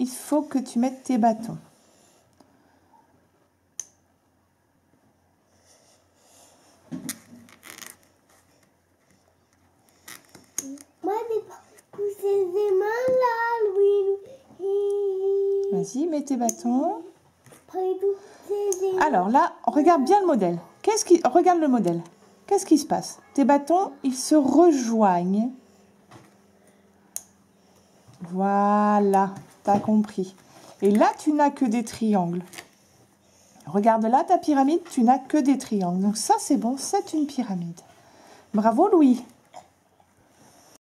il faut que tu mettes tes bâtons. Moi, j'ai poussé les mains là, Louis. Vas-y, mets tes bâtons. Alors, Alors là, regarde bien le modèle. Regarde le modèle. Qu'est-ce qui se passe? Tes bâtons, ils se rejoignent. Voilà, tu as compris. Et là, tu n'as que des triangles. Regarde là, ta pyramide, tu n'as que des triangles. Donc ça, c'est bon, c'est une pyramide. Bravo, Louis.